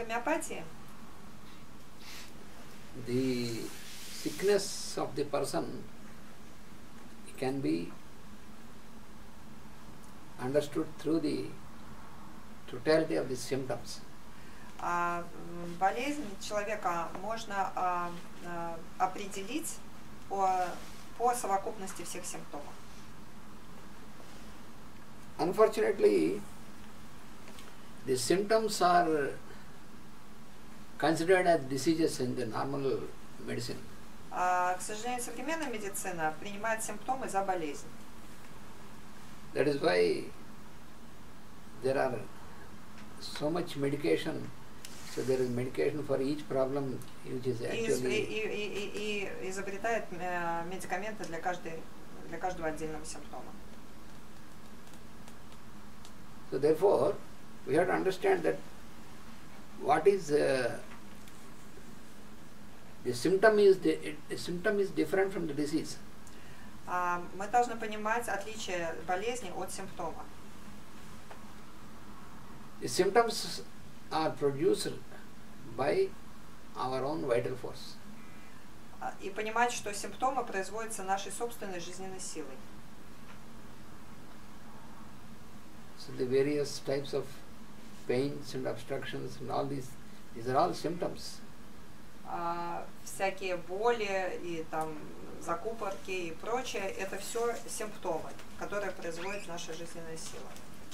гомеопатии the sickness of the person can be understood through the totality of the symptoms. болезнь человека можно определить по совокупности всех симптомов. Unfortunately, the symptoms are considered as diseases in the normal medicine. К сожалению, современная медицина принимает симптомы за болезнь. That is why there are so much medication. So there is medication for each problem, which is actually. И изобретает медикаменты для каждого отдельного симптома. So therefore, we have to understand that what is the symptom is different from the disease. Мы должны понимать отличие болезни от симптома. The symptoms are produced by our own vital force. И понимать, что симптомы производятся нашей собственной жизненной силой. So the various types of pains and obstructions and all these are all symptoms. Всякие боли и там закупорки и прочее, это все симптомы, которые производит наша жизненная сила.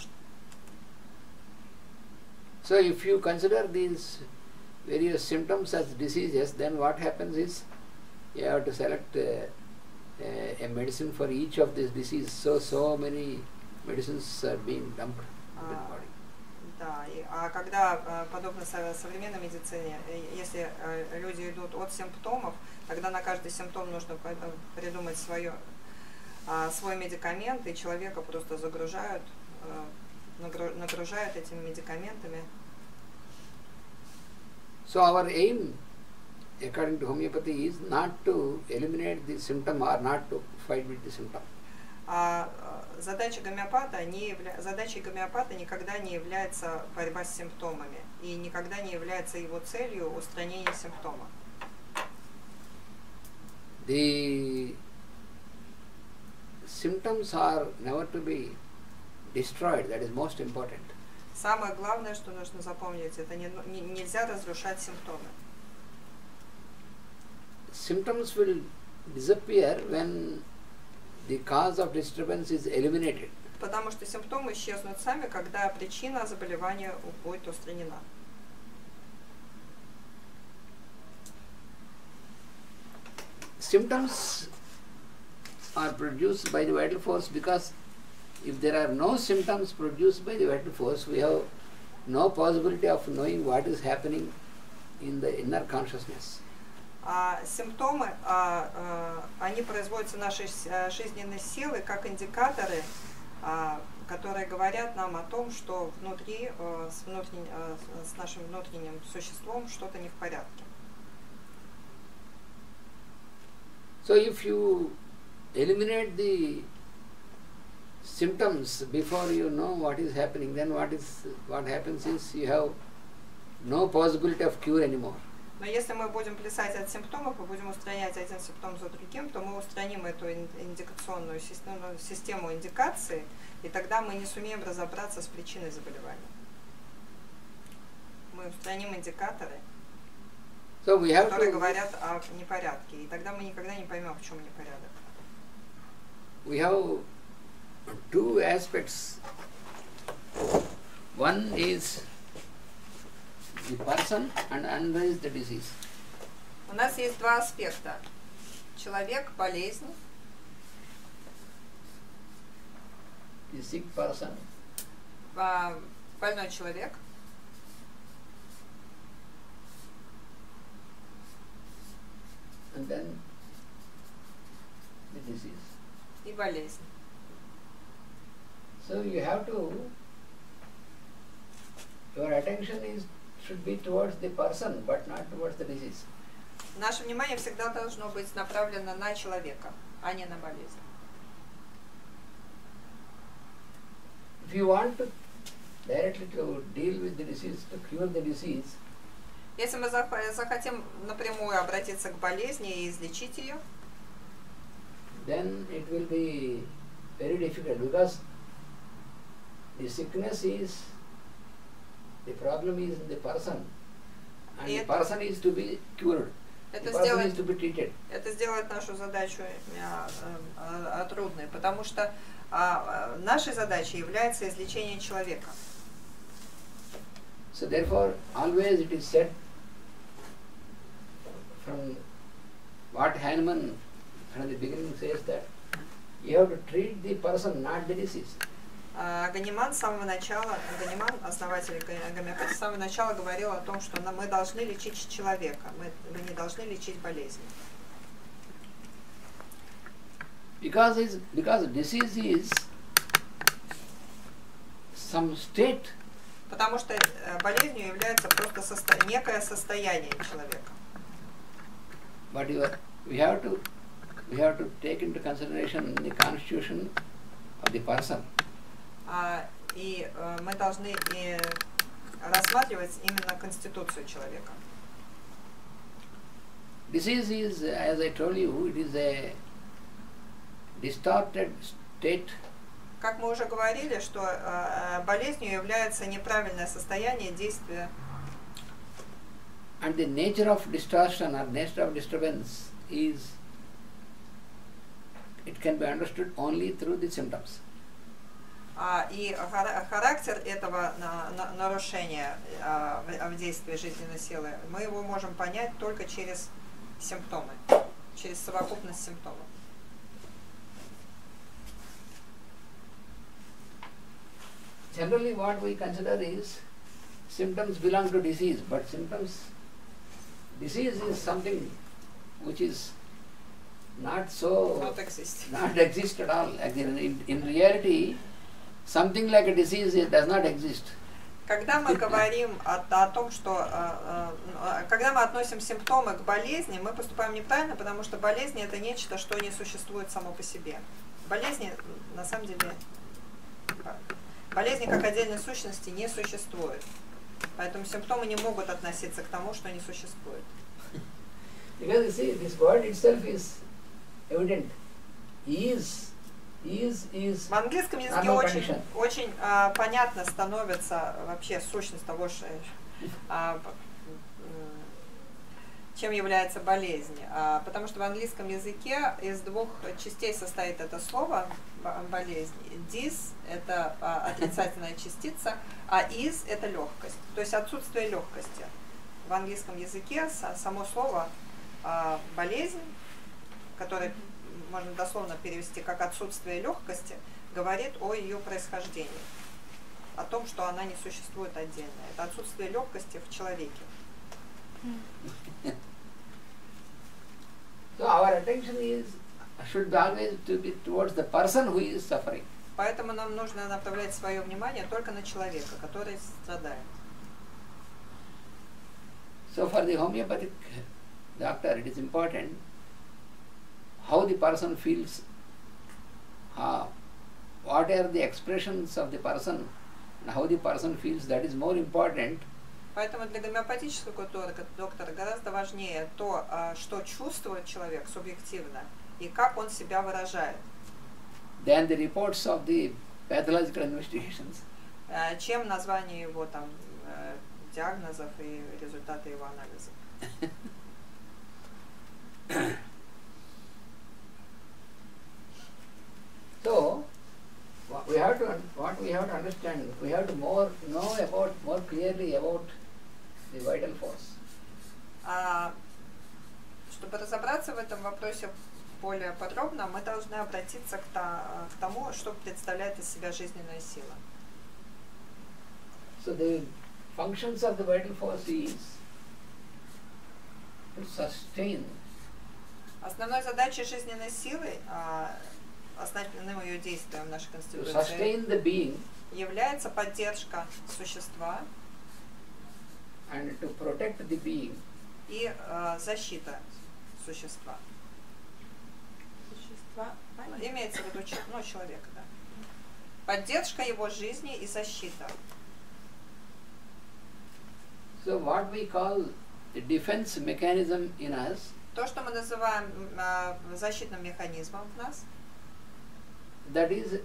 So if you consider these various symptoms as diseases, then what happens is you have to select a medicine for each of these diseases. So many medicines are being dumped into the body. Да, когда, подобно современной медицине, если люди идут от симптомов, тогда на каждый симптом нужно придумать свой медикамент, и человека просто нагружают этими медикаментами. So our aim, according to homeopathy, is not to eliminate the symptom or not to fight with the symptom. Задачей гомеопата никогда не является борьба с симптомами, и никогда не является его целью устранение симптома. The symptoms are never to be destroyed, that is most important. Самое главное, что нужно запомнить, это нельзя разрушать симптомы. Symptoms will disappear when the cause of disturbance is eliminated. Потому что симптомы исчезнут сами, когда причина заболевания будет устранена. Symptoms are produced by the vital force because if there are no symptoms produced by the vital force, we have no possibility of knowing what is happening in the inner consciousness. Симптомы, они производятся нашей жизненной силой как индикаторы, которые говорят нам о том, что внутри, с нашим внутренним существом что-то не в порядке. So if you eliminate the symptoms before you know what is happening, then what happens is you have no possibility of cure anymore. Но если мы будем плясать от симптомов и будем устранять один симптом за другим, то мы устраним эту индикационную систему индикации, и тогда мы не сумеем разобраться с причиной заболевания. Мы устраним индикаторы, которые говорят о непорядке, и тогда мы никогда не поймем, в чем непорядок. We have two aspects. One is the person and another is the disease. У нас есть два аспекта. Человек, болезнь. The sick person. Больной человек. And then the disease. И болезнь. So you have to, your attention should be towards the person, but not towards the disease. Наше внимание всегда должно быть направлено на человека, а не на болезнь. If you want to directly to deal with the disease, to cure the disease, Если мы захотим напрямую обратиться к болезни и излечить ее, then it will be very difficult, because the sickness is, the problem is in the person, and the person is to be cured, the person is to be treated. Это сделает нашу задачу трудной, потому что нашей задачей является излечение человека. So therefore, always it is said, from what Hahnemann from the beginning says, that you have to treat the person, not the disease. Ганиман с самого начала, Ганиман, основатель гомеопатии, с самого начала говорил о том, что мы должны лечить человека, мы не должны лечить болезнь. Because disease is some state. Потому что болезнью является просто некое состояние человека. But we have to take into consideration the constitution of the person. И мы должны рассматривать именно конституцию человека. Disease is, as I told you, it is a distorted state. Как мы уже говорили, что болезнью является неправильное состояние действия. And the nature of distortion or nature of disturbance is, it can be understood only through the symptoms. И характер этого нарушения в действии жизненной силы, мы его можем понять только через симптомы, через совокупность симптомов. Generally what we consider is, symptoms belong to disease, but disease is something which is not exist at all. In reality, something like a disease does not exist. Когда мы говорим о том, что когда мы относим симптомы к болезни, мы поступаем неправильно, потому что болезнь это нечто, что не существует само по себе. Болезни на самом деле, болезни как отдельной сущности не существует. Поэтому симптомы не могут относиться к тому, что не существует. Because you see, this word itself is evident. Is в английском языке очень понятно становится вообще сущность того, чем является болезнь. Потому что в английском языке из двух частей состоит это слово болезнь. Dis – это отрицательная частица, а is – это легкость. То есть отсутствие легкости. В английском языке само слово болезнь, которое можно дословно перевести как отсутствие легкости, говорит о ее происхождении, о том, что она не существует отдельно. Это отсутствие легкости в человеке. So our attention should always be towards the person who is suffering. Поэтому нам нужно направлять свое внимание только на человека, который страдает. So for the homeopathic doctor, it is important how the person feels, what are the expressions of the person, and how the person feels. That is more important. Поэтому для гомеопатического доктора гораздо важнее то, что чувствует человек субъективно и как он себя выражает. Than the reports of the pathological investigations. Чем название его там диагнозов и результаты его анализа. So, what we have to understand, we have to know more clearly about the vital force. Чтобы разобраться в этом вопросе более подробно, мы должны обратиться к тому, что представляет из себя жизненная сила. So the functions of the vital force is to sustain. Основной задачей жизненной силы, основным ее действием в нашей конституции, является поддержка существа and to protect the being. И защита существа. Имеется в виду человека, да. Поддержка его жизни и защита. So what we call the defense mechanism in us, то, что мы называем защитным механизмом в нас, that is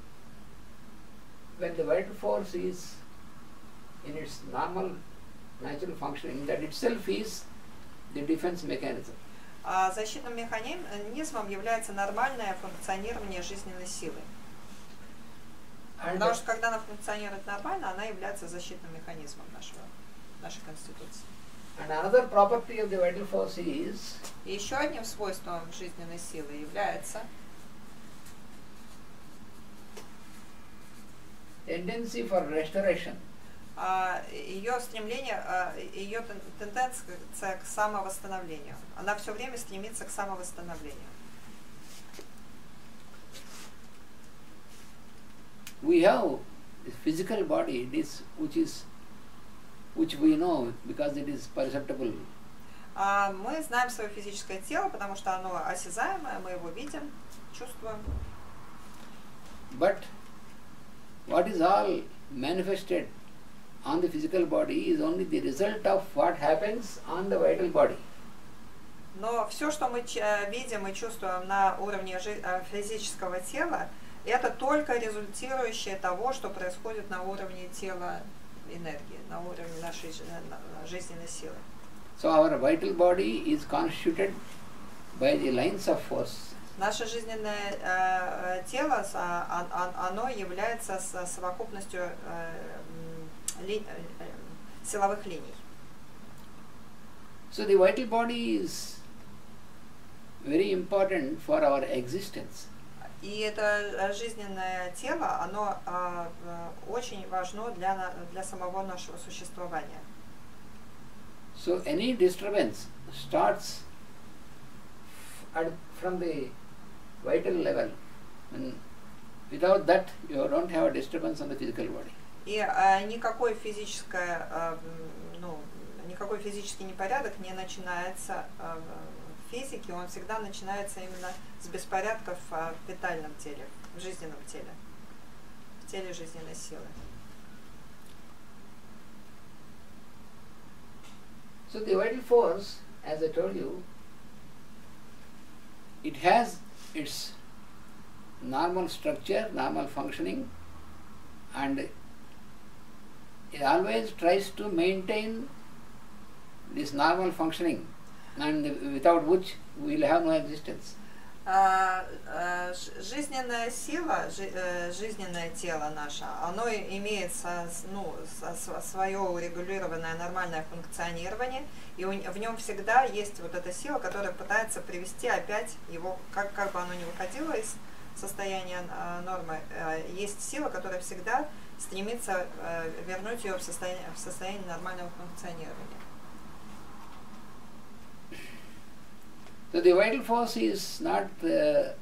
when the vital force is in its normal natural functioning, that itself is the defense mechanism. Защитным механизмом является нормальное функционирование жизненной силы. Потому что когда она функционирует нормально, она является защитным механизмом нашей конституции. And another property of the vital force is, и еще одним свойством жизненной силы является tendency for restoration. Ее стремление, ее тенденция к самовосстановлению. Она все время стремится к самовосстановлению. We have this physical body, which we know because it is perceptible. Мы знаем свое физическое тело, потому что оно осязаемое, мы его видим, чувствуем. But what is all manifested on the physical body is only the result of what happens on the vital body. Но все, что мы видим и чувствуем на уровне физического тела, это только результирующее того, что происходит на уровне тела энергии, на уровне нашей жизненной силы. So our vital body is constituted by the lines of force. Наше жизненное тело, оно является совокупностью силовых линий. So the vital body is very important for our existence. И это жизненное тело, оно очень важно для самого нашего существования. So any disturbance starts from the vital level. And without that, you don't have a disturbance on the physical body. И никакой физический непорядок не начинается в физике, он всегда начинается именно с беспорядков в витальном теле, в жизненном теле, в теле жизненной силы. So the vital force, as I told you, it has its normal structure, normal functioning, and it always tries to maintain this normal functioning, and without which we will have no existence. Жизненная сила, жизненное тело наше, оно имеет свое урегулированное нормальное функционирование, и в нем всегда есть вот эта сила, которая пытается привести опять его, как бы оно ни выходило из состояния нормы, есть сила, которая всегда стремится вернуть ее в состояние нормального функционирования. So the vital force is not a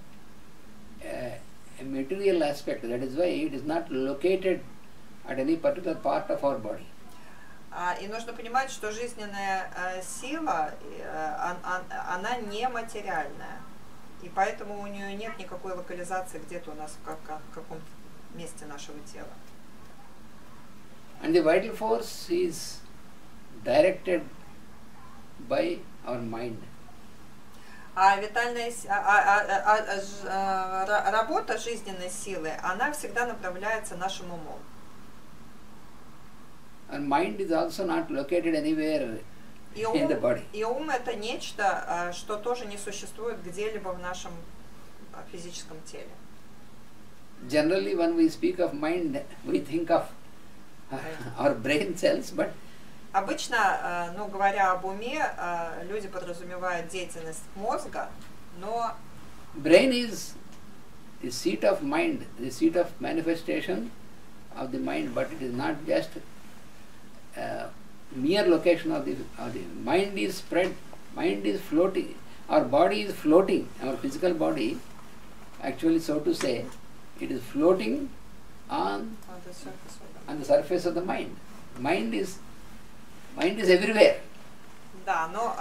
material aspect. That is why it is not located at any particular part of our body. И нужно понимать, что жизненная сила, она не материальная, и поэтому у нее нет никакой локализации где-то у нас в каком-то месте нашего тела. And the vital force is directed by our mind. Работа жизненной силы, она всегда направляется нашим умом. And mind is also not located anywhere in the body. И ум это нечто, что тоже не существует где-либо в нашем физическом теле. Generally, when we speak of mind, we think of our brain cells, but обычно, говоря об уме, люди подразумевают деятельность мозга, но brain is the seat of mind, the seat of manifestation of the mind, but it is not just mere location of the mind is spread, mind is floating, our body is floating, our physical body, actually, so to say, it is floating on the surface of the mind. Mind is everywhere. Да, но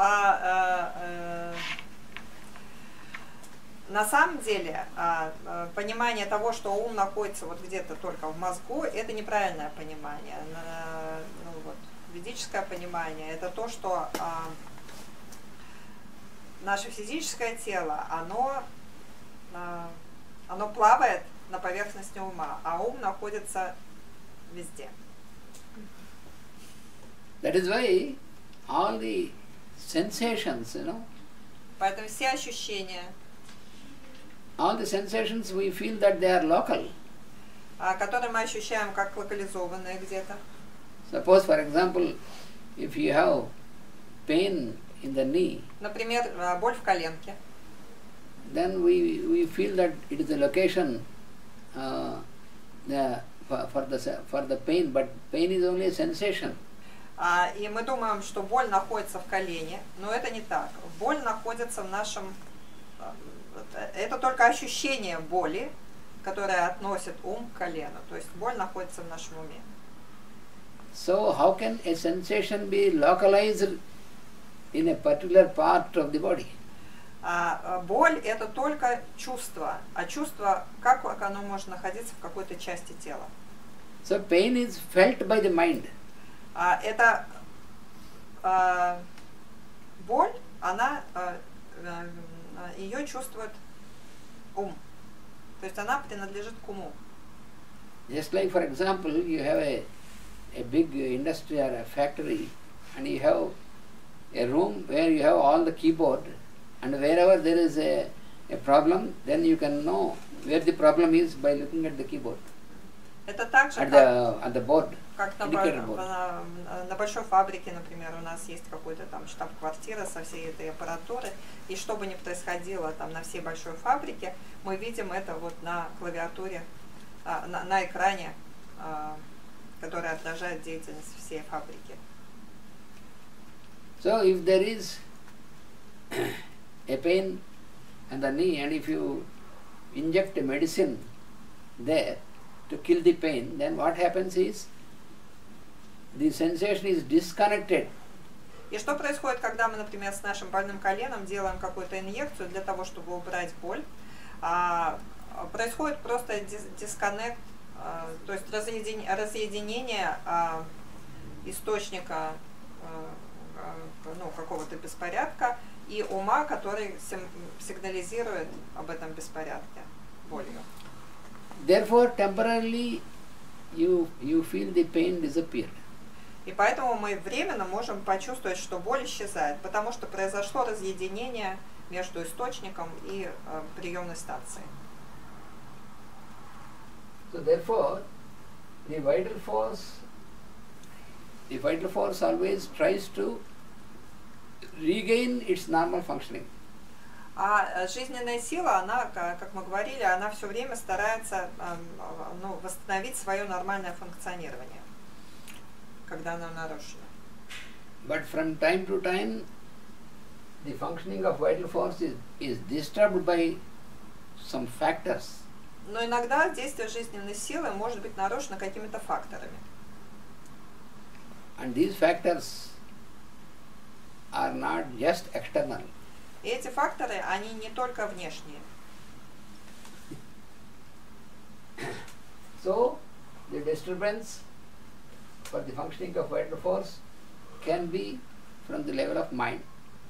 на самом деле понимание того, что ум находится вот где-то только в мозгу, это неправильное понимание. ведическое понимание, это то, что наше физическое тело, оно плавает на поверхности ума, а ум находится везде. That is why all the sensations, Поэтому все ощущения, all the sensations we feel that they are local. которые мы ощущаем как локализованные где-то. Suppose, for example, if you have pain in the knee, например, боль в коленке, then we feel that it is a location for the pain, but pain is only a sensation. И мы думаем, что боль находится в колене, но это не так. Боль находится в нашем... Это только ощущение боли, которое относит ум к колену. То есть боль находится в нашем уме. So how can a sensation be localized in a particular part of the body? Боль – это только чувство. А чувство, как оно может находиться в какой-то части тела? So pain is felt by the mind. Это боль, ее чувствует ум. То есть она принадлежит к уму. Just like, for example, you have a big industry or a factory, and you have a room where you have all the keyboard, and wherever there is a problem, then you can know where the problem is by looking at the keyboard. Это так же, at the board. Как на большой фабрике, например, у нас есть какой-то там штаб-квартира со всей этой аппаратурой, и что бы ни происходило там на всей большой фабрике, мы видим это вот на клавиатуре, на экране, который отражает деятельность всей фабрики. So if there is a pain in the knee, and if you inject a medicine there to kill the pain, then what happens is the sensation is disconnected. И что происходит, когда мы, например, с нашим больным коленом делаем какую-то инъекцию для того, чтобы убрать боль? Происходит просто дисконнект, то есть разъединение источника какого-то беспорядка и ума, который сигнализирует об этом беспорядке болью. Therefore, temporarily you feel the pain disappear. И поэтому мы временно можем почувствовать, что боль исчезает, потому что произошло разъединение между источником и приемной станцией. So therefore, the vital force always tries to regain its normal functioning. А жизненная сила, она, как мы говорили, она все время старается восстановить свое нормальное функционирование, когда оно нарушено. But from time to time, the functioning of vital force is disturbed by some factors. Но иногда действие жизненной силы может быть нарушено какими-то факторами. And these factors are not just external. И эти факторы, они не только внешние. So, the disturbance for the functioning of vital force can be from the level of mind.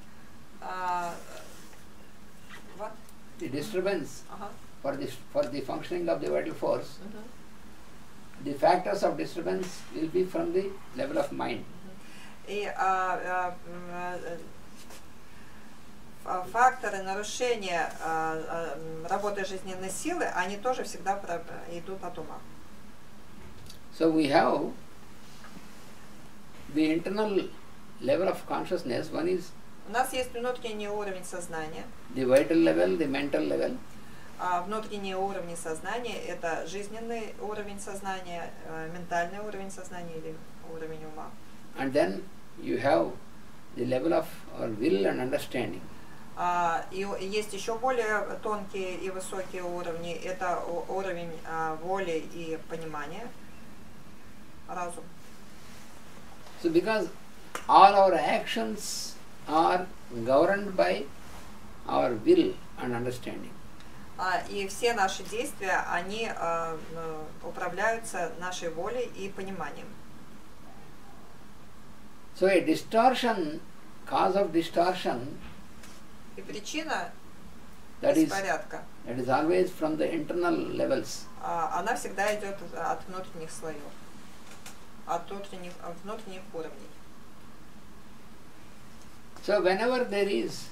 What? The disturbance for the functioning of the vital force, the factors of disturbance will be from the level of mind. И факторы нарушения работы жизненной силы, они тоже всегда идут от ума. So we have the internal level of consciousness. One is у нас есть внутренний уровень сознания. The vital level, the mental level. Внутренние уровни сознания – это жизненный уровень сознания, ментальный уровень сознания или уровень ума. And then you have the level of will and understanding. И есть еще более тонкие и высокие уровни. Это уровень воли и понимания, разум. So because all our actions are governed by our will and understanding. И все наши действия, они управляются нашей волей и пониманием. So a distortion, cause of distortion, И причина that is беспорядка, always from the internal levels. она всегда идет от внутренних слоев, от внутренних уровней. So whenever there is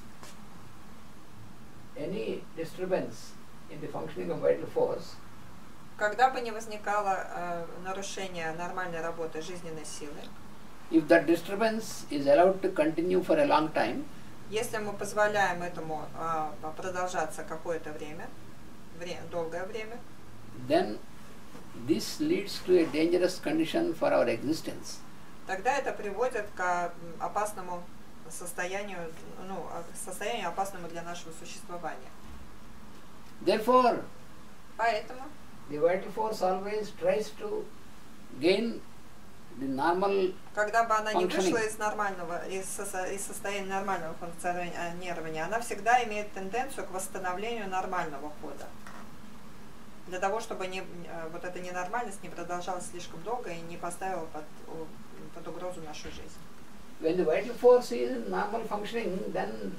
any disturbance in the functioning of vital force, Когда бы не возникало нарушение нормальной работы жизненной силы, if that disturbance is allowed to continue for a long time, если мы позволяем этому продолжаться какое-то время, долгое время, then this leads to a dangerous condition for our existence. тогда это приводит к опасному состоянию, состоянию опасному для нашего существования. Therefore, Поэтому the vital force always tries to gain the normal когда бы она не functioning. вышла из состояния нормального функционирования, она всегда имеет тенденцию к восстановлению нормального хода. Для того, чтобы вот эта ненормальность не продолжалась слишком долго и не поставила под угрозу нашу жизнь. When the vital force is in normal functioning, then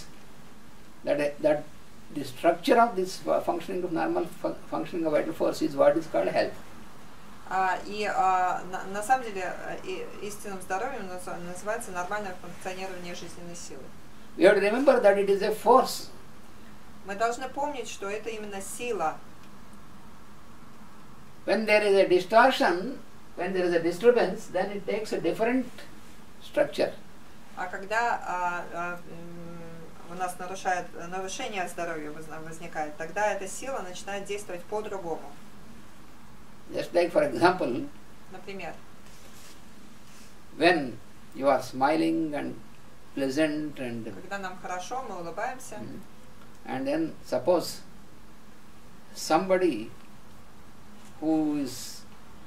that the structure of this functioning of normal functioning of vital force is what is called health. На самом деле истинным здоровьем называется нормальное функционирование жизненной силы. We have to remember that it is a force. Мы должны помнить, что это именно сила. When there is a distortion, when there is a disturbance, then it takes a different structure. А когда у нас нарушение здоровья возникает, тогда эта сила начинает действовать по-другому. Just like, for example, Например, when you are smiling and pleasant and когда нам хорошо, мы улыбаемся, and then suppose somebody who is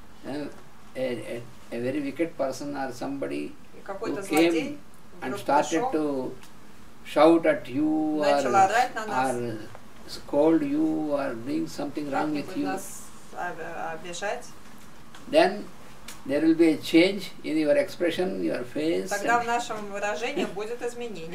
a very wicked person or somebody и какой-то who злодей came and вдруг started пришел, to shout at you начал орать на нас, or scold you or doing something wrong with как-нибудь you, нас обижать, then there will be a change in your expression, your face. тогда в нашем выражении будет изменение.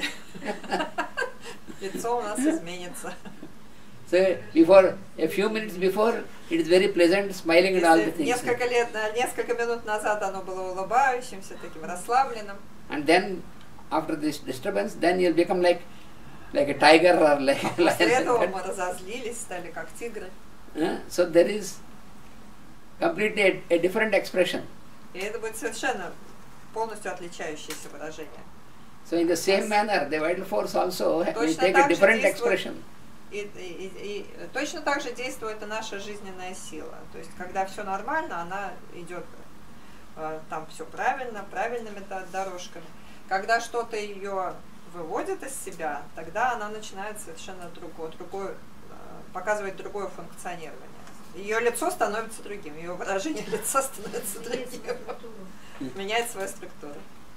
Лицо у нас изменится. So before, a few minutes before, it is very pleasant, smiling and all the things. Несколько минут назад оно было улыбающимся, таким расслабленным. And then, after this disturbance, then you'll become like a tiger or like a lion. После этого мы разозлились, стали как тигры. So there is completely a different expression. И это будет совершенно полностью отличающееся выражение. So in the same manner, the vital force also will take a different expression. И точно так же действует и наша жизненная сила. То есть, когда все нормально, она идет там все правильно, правильными дорожками. Когда что-то ее выводит из себя, тогда она начинает совершенно показывать другое функционирование. Ее лицо становится другим, ее выражение лица становится другим, меняет свою структуру.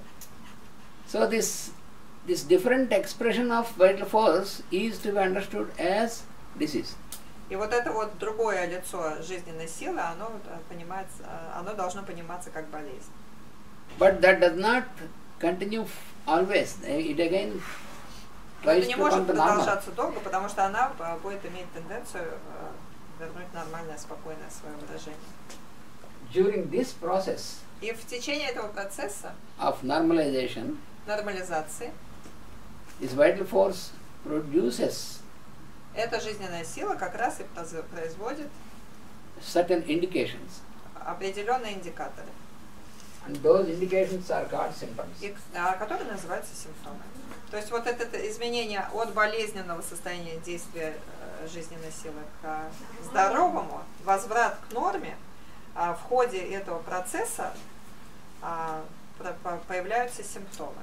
So this different expression of vital force is to be understood as disease. И вот это вот другое лицо жизненной силы, оно должно пониматься как болезнь. But that does not continue always. It again tries Это не to может come to normal. продолжаться долго, потому что она будет иметь тенденцию вернуть нормальное, спокойное свое выражение. During this process И в течение этого процесса of normalization, нормализации this vital force produces эта жизненная сила как раз и производит certain indications. определенные индикаторы, And those indications are called symptoms. которые называются симптомами. То есть вот это изменение от болезненного состояния действия жизненной силы к здоровому, возврат к норме, в ходе этого процесса появляются симптомы.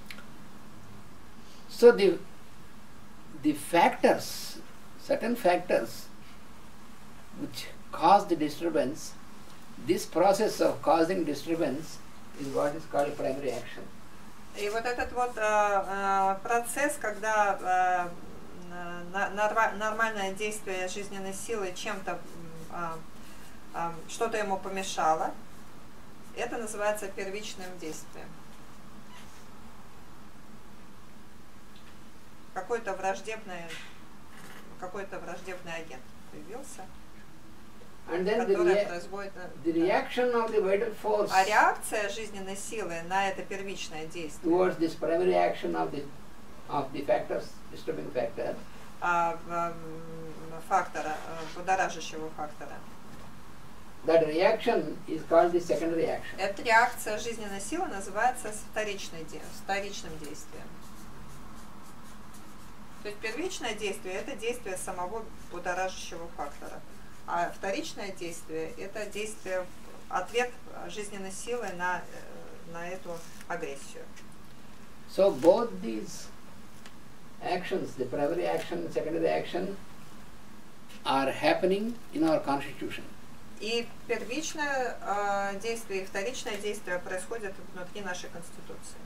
So the factors, certain factors which cause the disturbance, this process of causing disturbance is what is called primary action. И вот этот вот процесс, когда нормальное действие жизненной силы чем-то, что-то ему помешало, это называется первичным действием. какой-то враждебный агент появился, And then который производит... the reaction of the vital force А реакция жизненной силы на это первичное действие, towards this primary action of the factors, disturbing factor, фактора, будоражащего фактора. that reaction is called the secondary action. Эта реакция жизненной силы называется вторичным действием. То есть первичное действие – это действие самого будоражащего фактора, а вторичное действие – это действие, ответ жизненной силы на эту агрессию. So both these actions, the primary action and secondary action, are happening in our constitution. И первичное действие и вторичное действие происходят внутри нашей Конституции.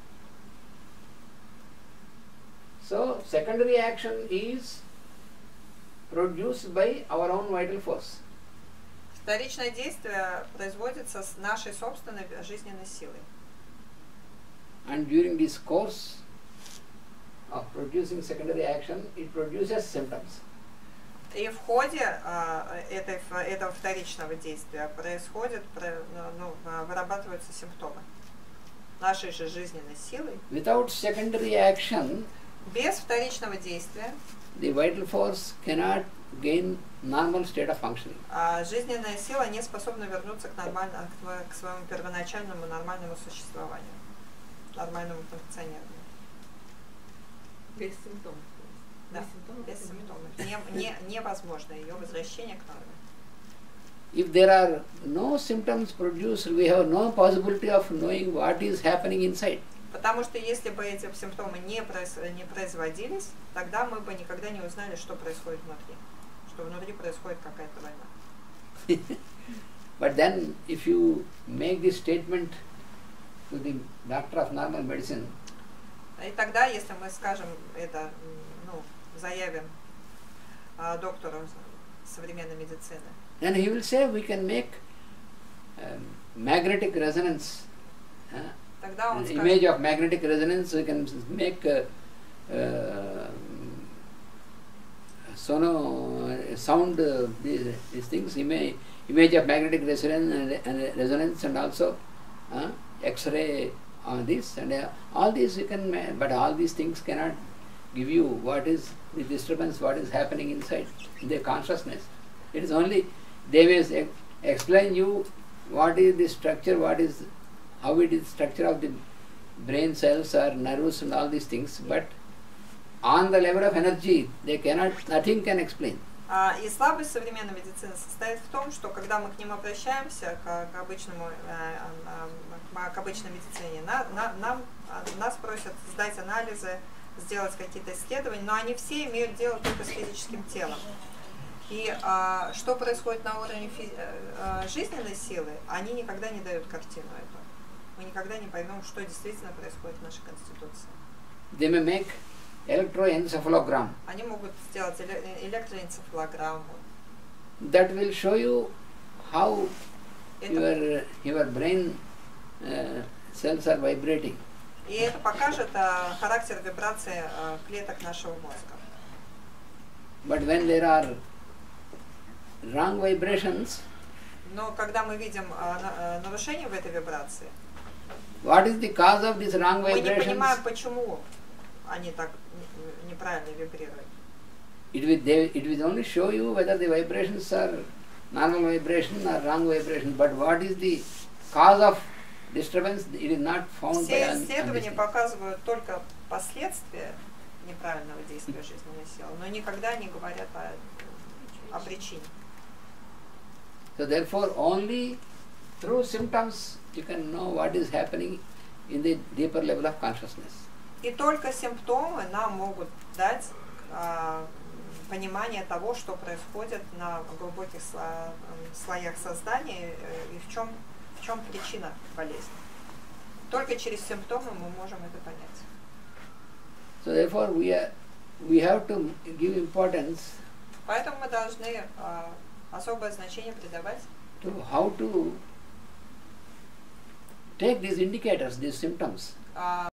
So secondary action is produced by our own vital force. Вторичное действие производится с нашей собственной жизненной силой. And during this course of producing secondary action, it produces symptoms. И в ходе этого вторичного действия вырабатываются симптомы нашей же жизненной силы. Without secondary action, без вторичного действия the vital force cannot gain normal state of functioning. Жизненная сила не способна вернуться к своему первоначальному нормальному существованию, нормальному функционированию. Без симптомов. Да, без симптомов. Невозможно ее возвращение к норме. If there are no symptoms produced, we have no possibility of knowing what is happening inside. Потому что если бы эти симптомы не производились, тогда мы бы никогда не узнали, что происходит внутри, что внутри происходит какая-то война. But then, if you make this statement to the doctor of normal medicine, и тогда, если мы скажем это, заявим доктору современной медицины, then he will say we can make magnetic resonance. Тогда он скажет, image of magnetic resonance, we can make sound these things, image of magnetic resonance and also X-ray on this and all these you can, but all these things cannot give you what is the disturbance, what is happening inside the consciousness. It is only, they will explain you what is the structure, how it is structure of the brain cells or nerves and all these things, but on the level of energy, they cannot, nothing can explain. И слабость современной медицины состоит в том, что когда мы к ним обращаемся, к обычной медицине, нас просят сдать анализы, сделать какие-то исследования, но они все имеют дело только с физическим телом. И что происходит на уровне жизненной силы, они никогда не дают картину эту. Мы никогда не поймем, что действительно происходит в нашей Конституции. They may make electroencephalogram. Они могут сделать электроэнцефалограмму. That will show you how your brain cells are vibrating. И это покажет характер вибрации клеток нашего мозга. But when there are wrong vibrations, но когда мы видим нарушение в этой вибрации, what is the cause of these wrong vibrations? Мы не понимаем, почему они так неправильно вибрируют. It will only show you whether the vibrations are normal vibration or wrong vibration, but what is the cause of disturbance, it is not found. Все исследования показывают только последствия неправильного действия жизненной силы, но никогда не говорят о причине. So therefore, only through symptoms you can know what is happening in the deeper level of consciousness. И только симптомы нам могут дать понимание того, что происходит на глубоких слоях сознания и в чем причина болезни. Только через симптомы мы можем это понять. So therefore, we have to give importance. Поэтому мы должны особое значение придавать To how to take these indicators, these symptoms.